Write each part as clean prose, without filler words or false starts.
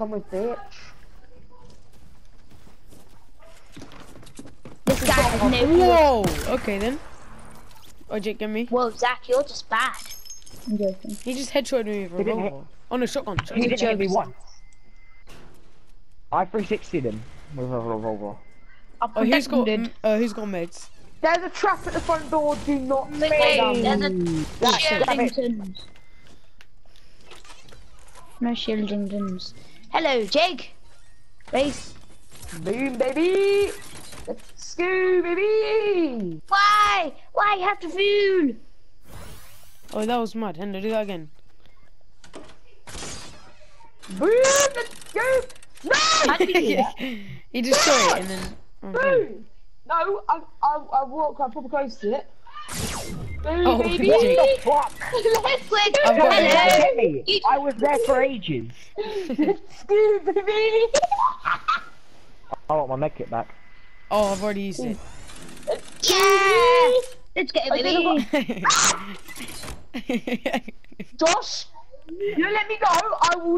come with, bitch. This guy has no. Whoa! Okay then. Oh, Jake, get me. Whoa, Zach, you're just bad. I'm joking. He just headshotted me with a didn't hit- revolver. Oh no, shotgun. He shotgun. didn't hit me jokes. once. I 360'd him with a revolver. Oh, who's got meds? There's a trap at the front door. Do not go Wait, down. there's a Damn it. Shieldingtons. No Shieldingtons. Hello, Jake. Race. Boom, baby. Let's go, baby. Why? Why you have to fool? Oh, that was mad. Hendo, do that again. Boom, let's go. No. He just saw it and then. Boom. No, I walk quite proper close to it. Boom, Oh, baby. Jake. What? Let's quick. I've got Don't it. hit me. I was there for ages. Let's go, baby. I want my medkit back. Oh, I've already used it. Yeah. Let's get it, baby. Josh, you let me go. I will.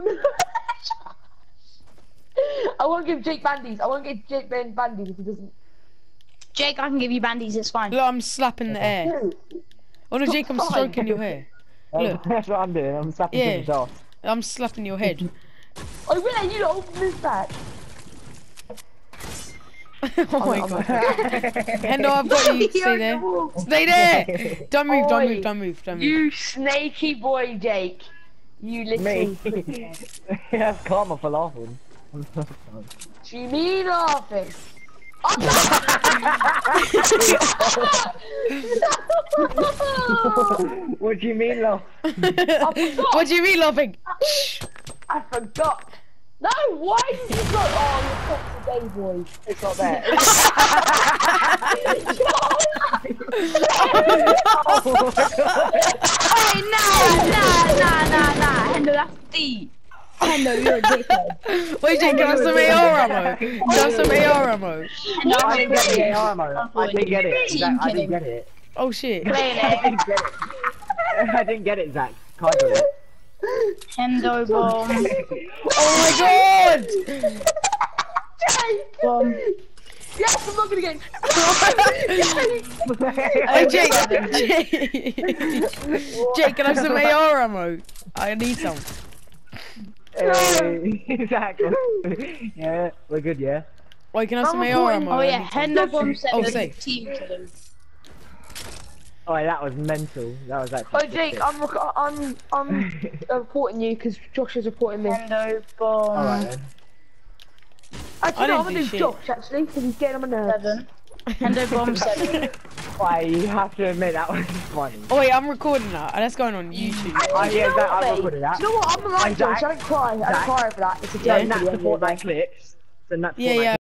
I won't give Jake bandies. I won't give Jake bandies if he doesn't. Jake, I can give you bandies. It's fine. Look, I'm slapping the air. Oh no, Jake, I'm stroking your hair. Look. That's what I'm doing. I'm slapping Yeah. things off. I'm slapping your head. I will let you know. Open this back. Oh my god. Hendo, I've got you. Stay there. Stay there! Don't move, don't move, don't move, don't move. You snaky boy, Jake. You little. Me. That's karma for laughing. You mean laughing? What do you mean, love? What do you mean laughing? I forgot. No, why did you go? Oh, you're today, boy. It's not there. Hey, nah. Hendo, that's deep. Hendo, you're a dickhead. Wait, Jake, can I have some AR ammo? Can I have some AR ammo? No, I didn't get the AR ammo. I didn't get it. Zach, I didn't get it. Oh shit. I didn't get it. I didn't get it, Zach. Can't do it. Hendo bomb. Oh my god! Bomb. Yes, I'm not gonna get. Hey, Jake! Jake, can I have some AR ammo? I need some. Hey, Zach. Yeah, we're good, yeah. Wait, can I have some AR ammo? Oh I yeah, need some. Hendo bomb said Oh, the safe. team kill him. Oh, that was mental. That was actually. Oh, Jake, I'm reporting you because Josh is reporting me. Hendo bomb. Alright then. Actually, I no, didn't I'm do gonna do shit. Josh actually because he's getting on my nerves. 7. Hendo bomb 7. Why, you have to admit that was funny. Oh wait, I'm recording that. That's going on YouTube. Oh, yeah, Do you know Zach, what, I mate? recorded that. Do you know what? I'm like Zach, Josh. I don't cry. I don't Zach, cry for that. It's a So joke. Nat at the end of support the that day. clips. So Nat Yeah, support that yeah.